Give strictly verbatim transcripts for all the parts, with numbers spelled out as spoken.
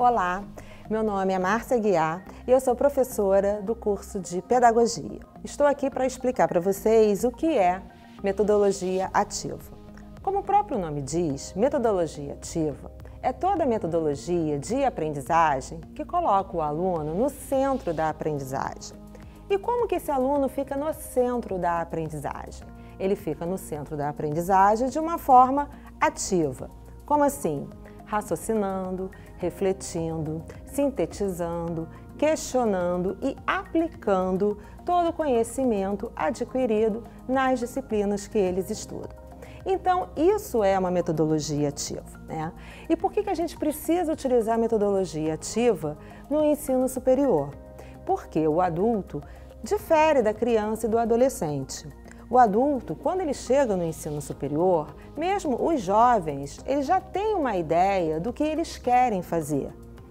Olá, meu nome é Márcia Guiar e eu sou professora do curso de Pedagogia. Estou aqui para explicar para vocês o que é metodologia ativa. Como o próprio nome diz, metodologia ativa é toda a metodologia de aprendizagem que coloca o aluno no centro da aprendizagem. E como que esse aluno fica no centro da aprendizagem? Ele fica no centro da aprendizagem de uma forma ativa. Como assim? Raciocinando, refletindo, sintetizando, questionando e aplicando todo o conhecimento adquirido nas disciplinas que eles estudam. Então, isso é uma metodologia ativa, né? E por que que a gente precisa utilizar a metodologia ativa no ensino superior? Porque o adulto difere da criança e do adolescente. O adulto, quando ele chega no ensino superior, mesmo os jovens, eles já têm uma ideia do que eles querem fazer.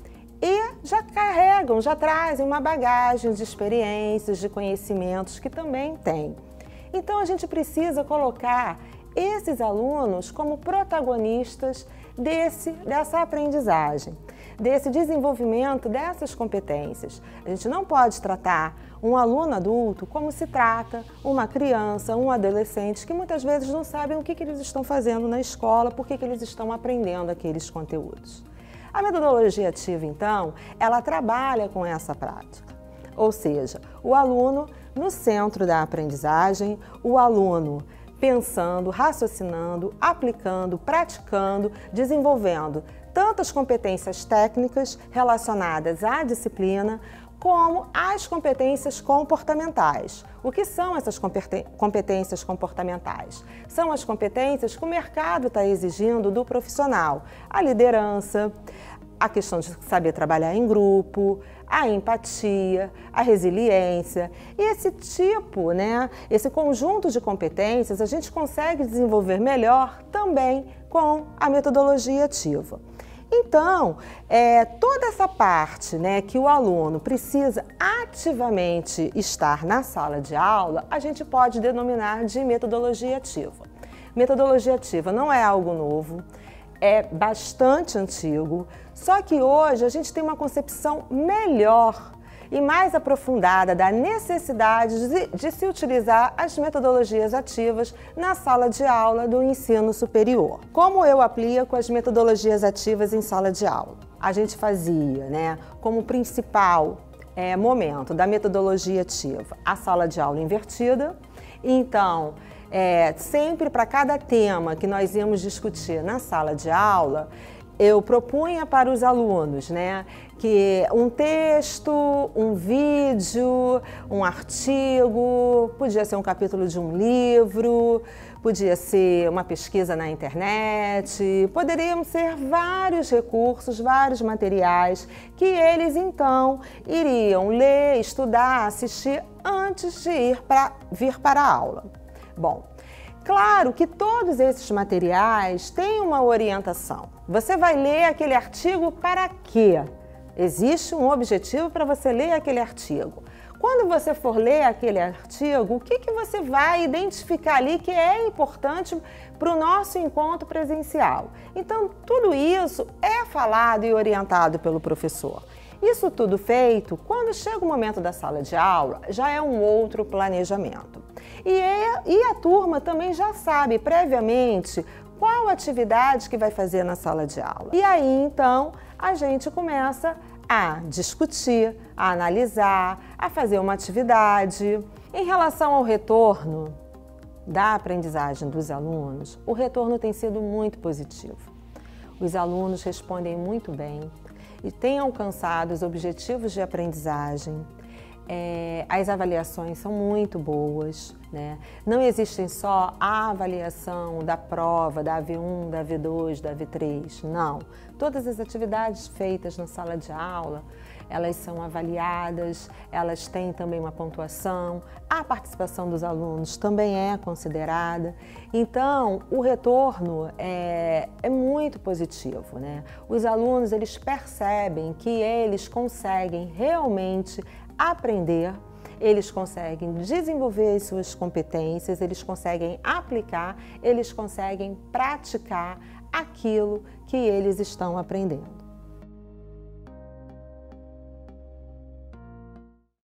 E já carregam, já trazem uma bagagem de experiências, de conhecimentos que também têm. Então, a gente precisa colocar esses alunos como protagonistas desse, dessa aprendizagem, desse desenvolvimento dessas competências. A gente não pode tratar um aluno adulto como se trata uma criança, um adolescente que muitas vezes não sabem o que, que eles estão fazendo na escola, por que, que eles estão aprendendo aqueles conteúdos. A metodologia ativa, então, ela trabalha com essa prática, ou seja, o aluno no centro da aprendizagem, o aluno pensando, raciocinando, aplicando, praticando, desenvolvendo tanto as competências técnicas relacionadas à disciplina, como as competências comportamentais. O que são essas competências comportamentais? São as competências que o mercado está exigindo do profissional. A liderança, a questão de saber trabalhar em grupo, a empatia, a resiliência. E esse tipo, né, esse conjunto de competências a gente consegue desenvolver melhor também com a metodologia ativa. Então, é, toda essa parte, né, que o aluno precisa ativamente estar na sala de aula, a gente pode denominar de metodologia ativa. Metodologia ativa não é algo novo, é bastante antigo, só que hoje a gente tem uma concepção melhor e mais aprofundada da necessidade de, de se utilizar as metodologias ativas na sala de aula do ensino superior. Como eu aplico as metodologias ativas em sala de aula? A gente fazia, né, como principal é, momento da metodologia ativa a sala de aula invertida. Então, é, sempre para cada tema que nós íamos discutir na sala de aula, eu propunha para os alunos, né, que um texto, um vídeo, um artigo, podia ser um capítulo de um livro, podia ser uma pesquisa na internet, poderiam ser vários recursos, vários materiais que eles então iriam ler, estudar, assistir antes de ir para, vir para a aula. Bom, claro que todos esses materiais têm uma orientação. Você vai ler aquele artigo para quê? Existe um objetivo para você ler aquele artigo. Quando você for ler aquele artigo, o que, que você vai identificar ali que é importante para o nosso encontro presencial? Então, tudo isso é falado e orientado pelo professor. Isso tudo feito, quando chega o momento da sala de aula, já é um outro planejamento. E, é, e a turma também já sabe previamente qual atividade que vai fazer na sala de aula. E aí, então, a gente começa a discutir, a analisar, a fazer uma atividade. Em relação ao retorno da aprendizagem dos alunos, o retorno tem sido muito positivo. Os alunos respondem muito bem e têm alcançado os objetivos de aprendizagem. É, as avaliações são muito boas, né? Não existem só a avaliação da prova, da A V um, da A V dois, da A V três, não. Todas as atividades feitas na sala de aula, elas são avaliadas, elas têm também uma pontuação, a participação dos alunos também é considerada. Então, o retorno é, é muito positivo, né? Os alunos, eles percebem que eles conseguem realmente aprender, eles conseguem desenvolver as suas competências, eles conseguem aplicar, eles conseguem praticar aquilo que eles estão aprendendo.